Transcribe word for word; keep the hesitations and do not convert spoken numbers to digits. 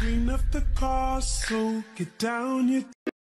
screen of the car, so get down, you